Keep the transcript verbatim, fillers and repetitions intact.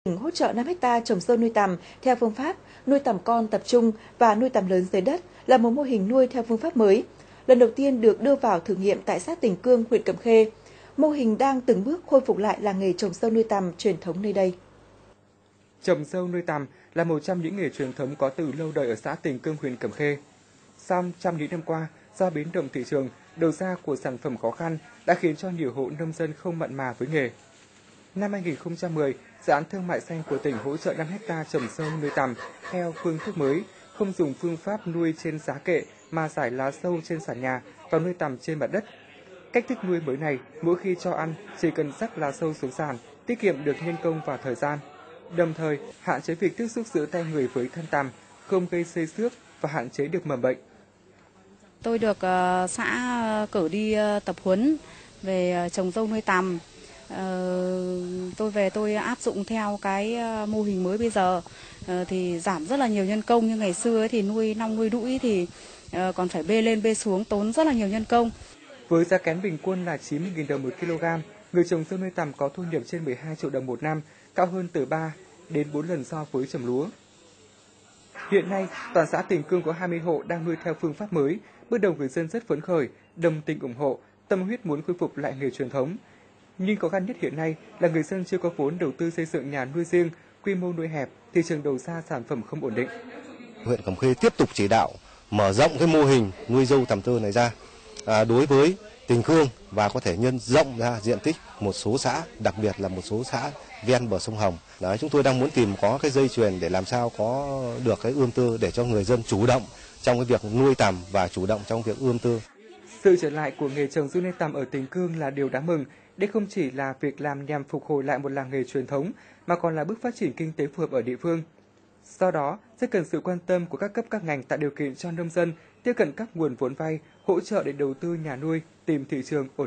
Tỉnh hỗ trợ năm ha trồng sâu nuôi tằm theo phương pháp nuôi tằm con tập trung và nuôi tằm lớn dưới đất là một mô hình nuôi theo phương pháp mới. Lần đầu tiên được đưa vào thử nghiệm tại xã Tình Cương, huyện Cẩm Khê. Mô hình đang từng bước khôi phục lại làng nghề trồng sâu nuôi tằm truyền thống nơi đây. Trồng sâu nuôi tằm là một trong những nghề truyền thống có từ lâu đời ở xã Tình Cương, huyện Cẩm Khê. Song trong những năm qua, do biến động thị trường, đầu ra của sản phẩm khó khăn đã khiến cho nhiều hộ nông dân không mặn mà với nghề. Năm hai nghìn không trăm mười, dự án thương mại xanh của tỉnh hỗ trợ năm ha trồng sâu nuôi tằm theo phương thức mới, không dùng phương pháp nuôi trên giá kệ mà rải lá sâu trên sàn nhà và nuôi tằm trên mặt đất. Cách thức nuôi mới này, mỗi khi cho ăn chỉ cần rắc lá sâu xuống sàn, tiết kiệm được nhân công và thời gian, đồng thời hạn chế việc tiếp xúc giữa tay người với thân tằm, không gây xây xước và hạn chế được mầm bệnh. Tôi được uh, xã cử đi uh, tập huấn về uh, trồng sâu nuôi tằm. Uh, tôi về tôi áp dụng theo cái uh, mô hình mới bây giờ uh, thì giảm rất là nhiều nhân công. Như ngày xưa ấy, thì nuôi nong nuôi đũi thì uh, còn phải bê lên bê xuống, tốn rất là nhiều nhân công. Với giá kén bình quân là chín mươi nghìn đồng một kg, người trồng sâu nuôi tằm có thu nhập trên mười hai triệu đồng một năm, cao hơn từ ba đến bốn lần so với trồng lúa. Hiện nay, toàn xã Tình Cương có hai mươi hộ đang nuôi theo phương pháp mới. Bước đầu người dân rất phấn khởi, đồng tình ủng hộ, tâm huyết muốn khôi phục lại nghề truyền thống. Nhưng khó khăn nhất hiện nay là người dân chưa có vốn đầu tư xây dựng nhà nuôi riêng, quy mô nuôi hẹp, thị trường đầu ra sản phẩm không ổn định. Huyện Cẩm Khê tiếp tục chỉ đạo mở rộng cái mô hình nuôi dâu tằm tơ này ra à, đối với Tình Cương và có thể nhân rộng ra diện tích một số xã, đặc biệt là một số xã ven bờ sông Hồng. Đấy, chúng tôi đang muốn tìm có cái dây chuyền để làm sao có được cái ươm tơ để cho người dân chủ động trong cái việc nuôi tằm và chủ động trong việc ươm tơ. Sự trở lại của nghề trồng dưa nuôi tằm ở Tình Cương là điều đáng mừng. Đây không chỉ là việc làm nhằm phục hồi lại một làng nghề truyền thống, mà còn là bước phát triển kinh tế phù hợp ở địa phương. Do đó, rất cần sự quan tâm của các cấp các ngành tạo điều kiện cho nông dân tiếp cận các nguồn vốn vay, hỗ trợ để đầu tư nhà nuôi, tìm thị trường ổn định.